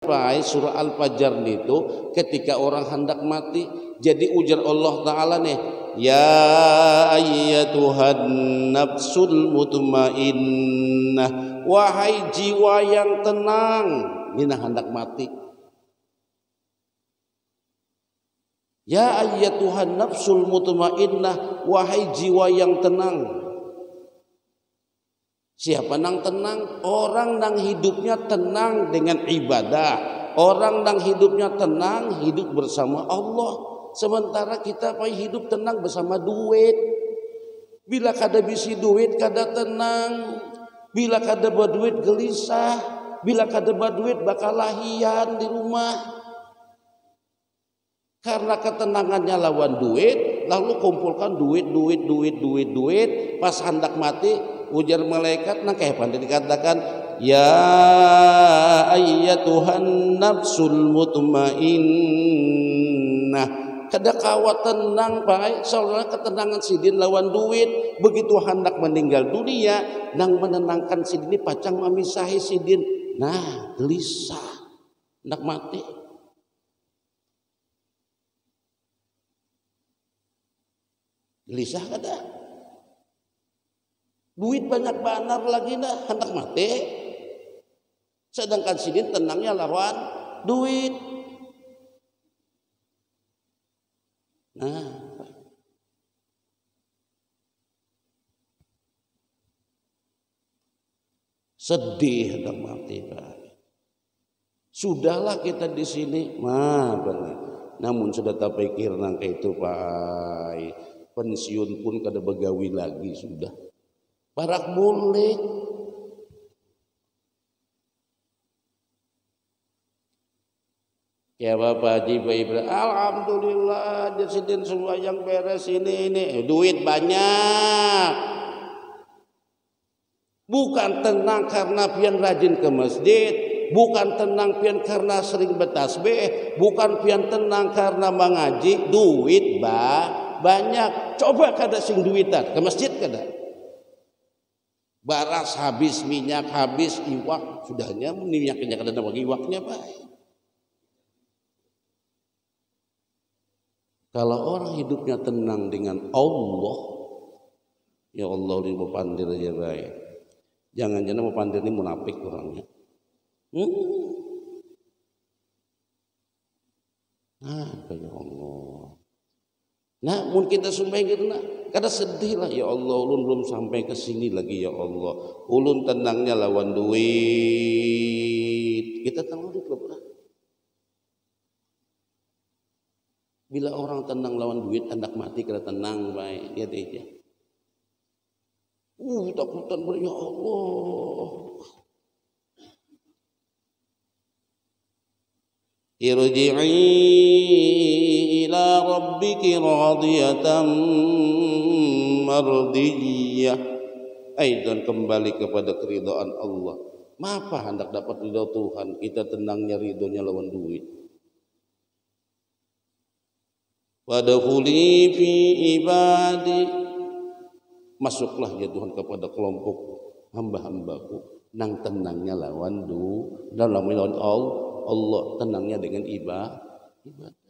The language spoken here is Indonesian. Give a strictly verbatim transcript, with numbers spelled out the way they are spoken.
Pak, surah Al-Fajr itu ketika orang hendak mati. Jadi ujar Allah Ta'ala nih, ya ayyatuhan nafsul mutmainnah, wahai jiwa yang tenang, ini hendak mati. Ya ayyatuhan nafsul mutmainnah, wahai jiwa yang tenang. Siapa nang tenang? Orang nang hidupnya tenang dengan ibadah, orang nang hidupnya tenang hidup bersama Allah. Sementara kita pai hidup tenang bersama duit. Bila kada bisi duit kada tenang, bila kada berduit gelisah, bila kada berduit bakal lahian di rumah. Karena ketenangannya lawan duit, lalu kumpulkan duit, duit, duit, duit, duit. Pas hendak mati, ujar malaikat, nah kayak pandai dikatakan, ya ayyatuhan nafsul mutmainnah. Kada kawat tenang Pak, soalnya ketenangan sidin lawan duit. Begitu hendak meninggal dunia, nang menenangkan sidin ini pacang memisahi sidin. Nah, gelisah, hendak mati. Gelisah kada? Duit banyak banar lagi dah, hendak mati. Sedangkan sidin tenangnya lawan duit. Nah, sedih hendak mati Pak. Sudahlah kita di sini, mah benar. Namun sudah tak pikir nang itu Pak. Pensiun pun kada begawi lagi sudah. Barak mulik. Ya Bapak Haji Pak Ibrahim, alhamdulillah disini semua yang beres ini ini duit banyak. Bukan tenang karena pian rajin ke masjid, bukan tenang pian karena sering bertasbih, bukan pian tenang karena mengaji, duit bah banyak. Coba kada sing duitan ke masjid kada. Baras habis minyak, habis iwak, sudahnya minyaknya kada bagi iwaknya baik. Kalau orang hidupnya tenang dengan Allah, ya Allah ini mau pandir aja baik. Jangan-jangan mau pandir ini munafik orangnya. Hmm. Nah, ya Allah. Nah, mungkin kita sumpah gitu nah, kada sedih lah ya Allah, ulun belum sampai ke sini lagi ya Allah. Ulun tenangnya lawan duit. Kita tenang duit loh. Bila orang tenang lawan duit, hendak mati kada tenang baik. Lihat aja. Uh, takutan ber ya Allah. Irji'i ila rabbiki radiyatan mardiyah. Aidan kembali kepada keridhaan Allah. Mapa hendak dapat ridha Tuhan, kita tenangnya ridhonya lawan duit. Wadkhuli fi ibadi, masuklah ya Tuhan kepada kelompok hamba-hambaku nang tenangnya lawan du dalam lawan Allah, tenangnya dengan ibadah.